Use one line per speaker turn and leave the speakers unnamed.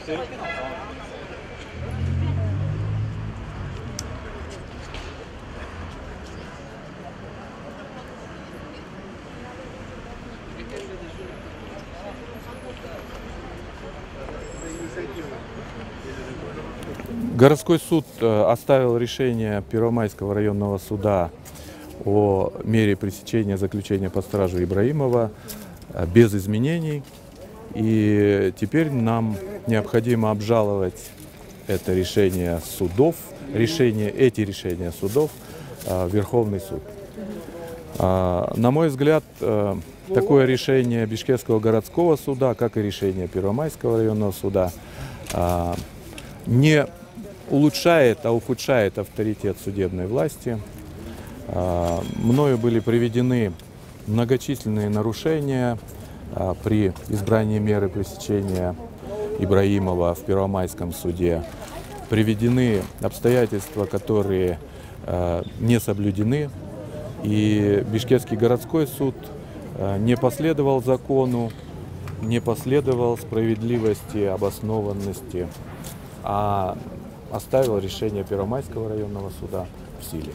Городской суд оставил решение Первомайского районного суда о мере пресечения заключения под стражу Ибраимова без изменений. И теперь нам необходимо обжаловать это решение судов, эти решения судов в Верховный суд. На мой взгляд, такое решение Бишкекского городского суда, как и решение Первомайского районного суда, не улучшает, а ухудшает авторитет судебной власти. Мною были приведены многочисленные нарушения при избрании меры пресечения Ибраимова в Первомайском суде. Приведены обстоятельства, которые не соблюдены, и Бишкекский городской суд не последовал закону, не последовал справедливости, обоснованности, а оставил решение Первомайского районного суда в силе.